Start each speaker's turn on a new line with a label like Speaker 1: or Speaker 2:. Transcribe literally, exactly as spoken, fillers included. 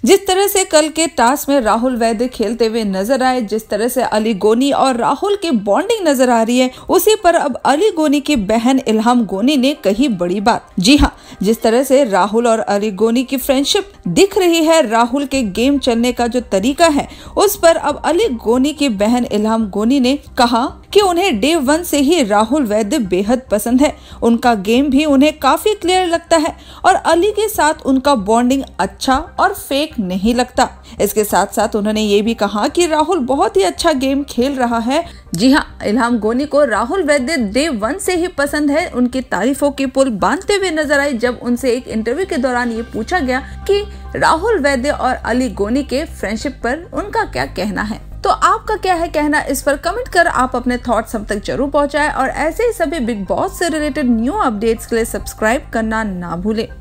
Speaker 1: जिस तरह से कल के टास्क में राहुल वैद्य खेलते हुए नजर आए, जिस तरह से अली गोनी और राहुल की बॉन्डिंग नजर आ रही है, उसी पर अब अली गोनी की बहन इल्हाम गोनी ने कही बड़ी बात। जी हाँ, जिस तरह से राहुल और अली गोनी की फ्रेंडशिप दिख रही है, राहुल के गेम चलने का जो तरीका है, उस पर अब अली गोनी की बहन इल्हाम गोनी ने कहा कि उन्हें डे वन से ही राहुल वैद्य बेहद पसंद है। उनका गेम भी उन्हें काफी क्लियर लगता है और अली के साथ उनका बॉन्डिंग अच्छा और फेक नहीं लगता। इसके साथ साथ उन्होंने ये भी कहा कि राहुल बहुत ही अच्छा गेम खेल रहा है। जी हाँ, इल्हाम गोनी को राहुल वैद्य डे वन से ही पसंद है। उनकी तारीफों की पुल बांधते हुए नजर आई जब उनसे एक इंटरव्यू के दौरान ये पूछा गया कि राहुल वैद्य और अली गोनी के फ्रेंडशिप पर उनका क्या कहना है। तो आपका क्या है कहना, इस पर कमेंट कर आप अपने थॉट्स हम तक जरूर पहुंचाएं और ऐसे ही सभी बिग बॉस से रिलेटेड न्यू अपडेट्स के लिए सब्सक्राइब करना ना भूलें।